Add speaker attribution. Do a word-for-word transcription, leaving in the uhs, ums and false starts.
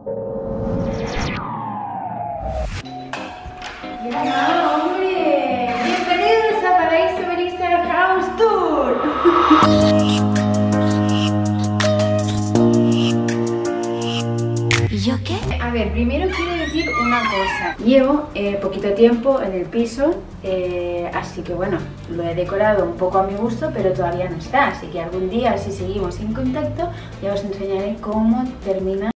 Speaker 1: ¡Ya, hombre! ¡Bienvenidos a Paraíso Melissa House Tour!
Speaker 2: ¿Y yo qué?
Speaker 1: A ver, primero quiero decir una cosa. Llevo eh, poquito tiempo en el piso, eh, así que bueno, lo he decorado un poco a mi gusto, pero todavía no está. Así que algún día, si seguimos en contacto, ya os enseñaré cómo termina